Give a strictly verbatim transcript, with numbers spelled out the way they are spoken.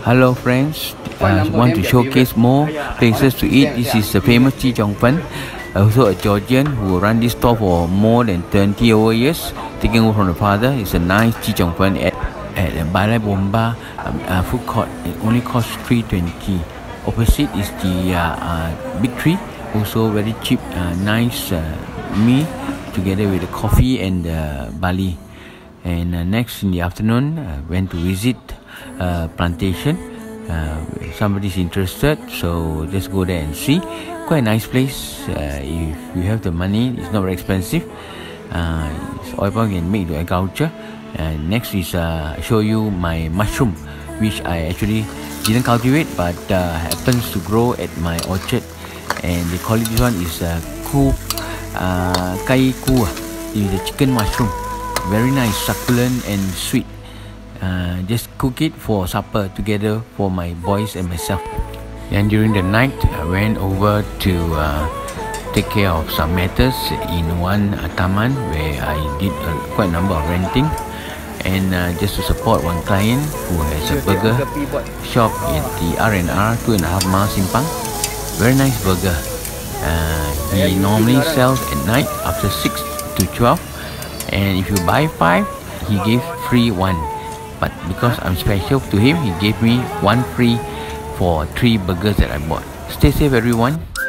Hello friends, uh, want to showcase more places to eat. This is the famous Chi Chong Fen, also a Georgian who run this store for more than twenty over years, taking over from the father. It's a nice Chi Chong Fen at, at Balai Bomba um, uh, food court. It only costs three twenty. Opposite is the uh, uh, Big Tree, also very cheap, uh, nice uh, meal together with the coffee and the barley. And uh, next in the afternoon, I uh, went to visit uh, plantation. Uh, somebody's interested, so just go there and see. Quite a nice place. Uh, if you have the money, it's not very expensive. Uh, oil palm can make to agriculture. Uh, next is uh, show you my mushroom, which I actually didn't cultivate, but uh, happens to grow at my orchard. And they call it, this one is uh, ku uh, kai ku. It's a chicken mushroom. Very nice, succulent and sweet. Uh, just cook it for supper together for my boys and myself. And during the night, I went over to uh, take care of some matters in one uh, taman where I did uh, quite a number of renting, and uh, just to support one client who has a burger shop at the R and R two and a half miles Simpang. Very nice burger. Uh, he normally sells at night after six to twelve. And if you buy five, he gave free one. But because I'm special to him, he gave me one free for three burgers that I bought. Stay safe, everyone.